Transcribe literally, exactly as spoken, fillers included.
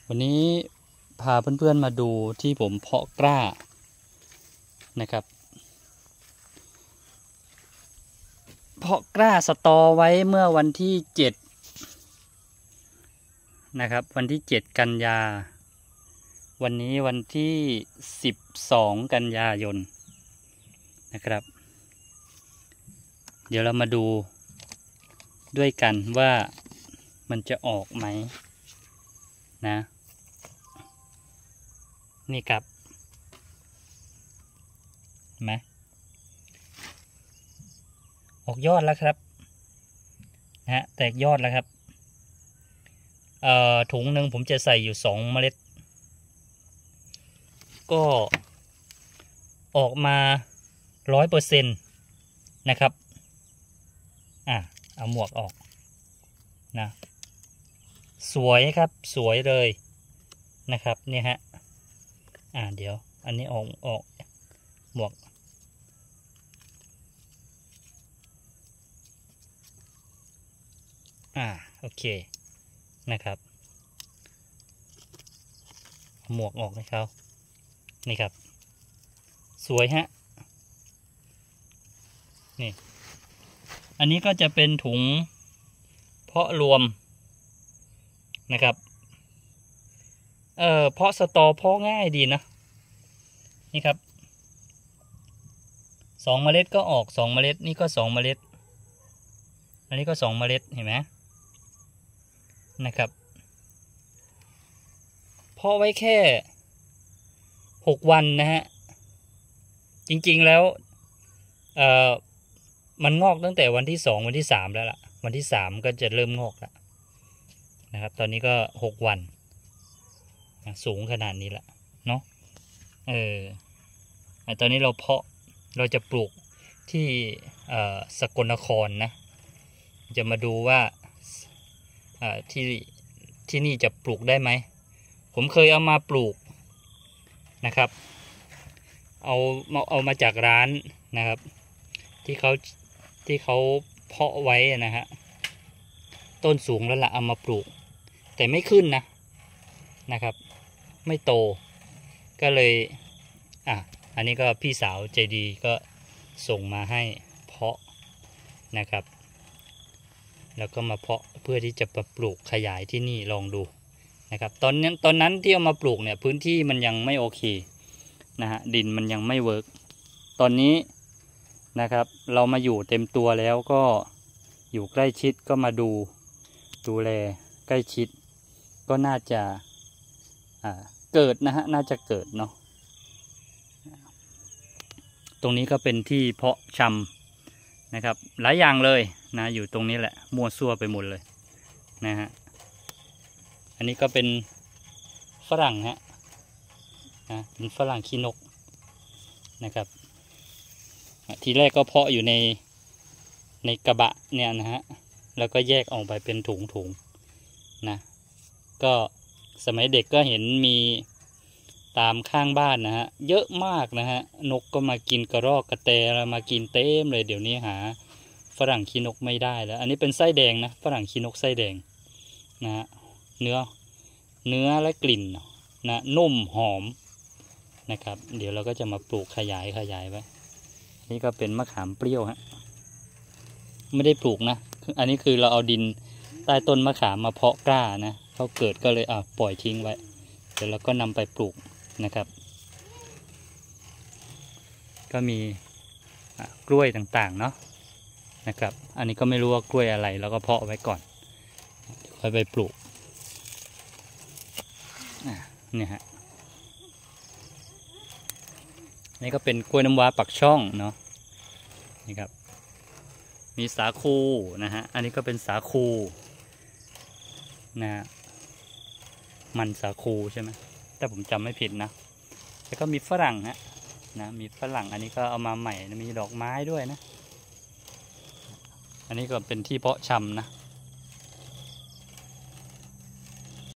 วันนี้พาเพื่อนๆมาดูที่ผมเพาะกล้านะครับเพาะกล้าสตอไว้เมื่อวันที่เจ็ดนะครับวันที่เจ็ดกันยาวันนี้วันที่สิบสองกันยายนนะครับเดี๋ยวเรามาดูด้วยกันว่ามันจะออกไหมนะนี่ครับเห็นไหมออกยอดแล้วครับนะฮะแตกยอดแล้วครับเอ่อถุงหนึ่งผมจะใส่อยู่สองเมล็ดก็ออกมาร้อยเปอร์เซ็นต์นะครับอ่ะเอาหมวกออกนะสวยครับสวยเลยนะครับเนี่ยฮะอ่าเดี๋ยวอันนี้ออกออกหมวกอ่าโอเคนะครับหมวกออกให้เขานี่ครับสวยฮะนี่อันนี้ก็จะเป็นถุงเพาะรวมนะครับเอ่อเพาะสตอเพาะง่ายดีนะนี่ครับสองเมล็ดก็ออกสองเมล็ดนี่ก็สองเมล็ดอันนี้ก็สองเมล็ดเห็นไหมนะครับเพาะไว้แค่หกวันนะฮะจริงๆแล้วเอ่อมันงอกตั้งแต่วันที่สองวันที่สามแล้วล่ะวันที่สามก็จะเริ่มงอกแล้วนะครับตอนนี้ก็หกวันสูงขนาดนี้ละเนาะเออตอนนี้เราเพาะเราจะปลูกที่สกลนครนะจะมาดูว่าที่ที่นี่จะปลูกได้ไหมผมเคยเอามาปลูกนะครับเอามาเอามาจากร้านนะครับที่เขาที่เขาเพาะไว้นะฮะต้นสูงแล้วล่ะเอามาปลูกแต่ไม่ขึ้นนะนะครับไม่โตก็เลยอ่ะอันนี้ก็พี่สาวใจดีก็ส่งมาให้เพาะนะครับแล้วก็มาเพาะเพื่อที่จะปลูกขยายที่นี่ลองดูนะครับตอนนั้นตอนนั้นที่เอามาปลูกเนี่ยพื้นที่มันยังไม่โอเคนะฮะดินมันยังไม่เวิร์กตอนนี้นะครับเรามาอยู่เต็มตัวแล้วก็อยู่ใกล้ชิดก็มาดูดูแลใกล้ชิดก็น่าจะอ่าเกิดนะฮะน่าจะเกิดเนาะตรงนี้ก็เป็นที่เพาะชำนะครับหลายอย่างเลยนะอยู่ตรงนี้แหละมั่วซั่วไปหมดเลยนะฮะอันนี้ก็เป็นฝรั่งฮะนะเป็นฝรั่งขี้นกนะครับทีแรกก็เพาะอยู่ในในกระบะเนี่ยนะฮะแล้วก็แยกออกไปเป็นถุงถุงนะก็สมัยเด็กก็เห็นมีตามข้างบ้านนะฮะเยอะมากนะฮะนกก็มากินกระรอกกระแตแล้วมากินเต็มเลยเดี๋ยวนี้หาฝรั่งขี้นกไม่ได้แล้วอันนี้เป็นไส้แดงนะฝรั่งขี้นกไส้แดงนะฮะเนื้อเนื้อและกลิ่นนะนุ่มหอมนะครับเดี๋ยวเราก็จะมาปลูกขยายขยายไว้นี่ก็เป็นมะขามเปรี้ยวฮะไม่ได้ปลูกนะอันนี้คือเราเอาดินใต้ต้นมะขามมาเพาะกล้านะเขาเกิดก็เลยอ่ะปล่อยทิ้งไว้เดี๋ยวเราก็นำไปปลูกนะครับก็มีกล้วยต่างๆเนาะนะครับอันนี้ก็ไม่รู้ว่ากล้วยอะไรเราก็เพาะไว้ก่อนค่อยไปปลูกเนี่ยฮะนี่ก็เป็นกล้วยน้ำว้าปักช่องเนาะนี่ครับมีสาคูนะฮะอันนี้ก็เป็นสาคูนะฮะมันสาคูใช่ไหมถ้าผมจำไม่ผิดนะแล้วก็มีฝรั่งฮะนะมีฝรั่งอันนี้ก็เอามาใหม่มีดอกไม้ด้วยนะอันนี้ก็เป็นที่เพาะชำนะ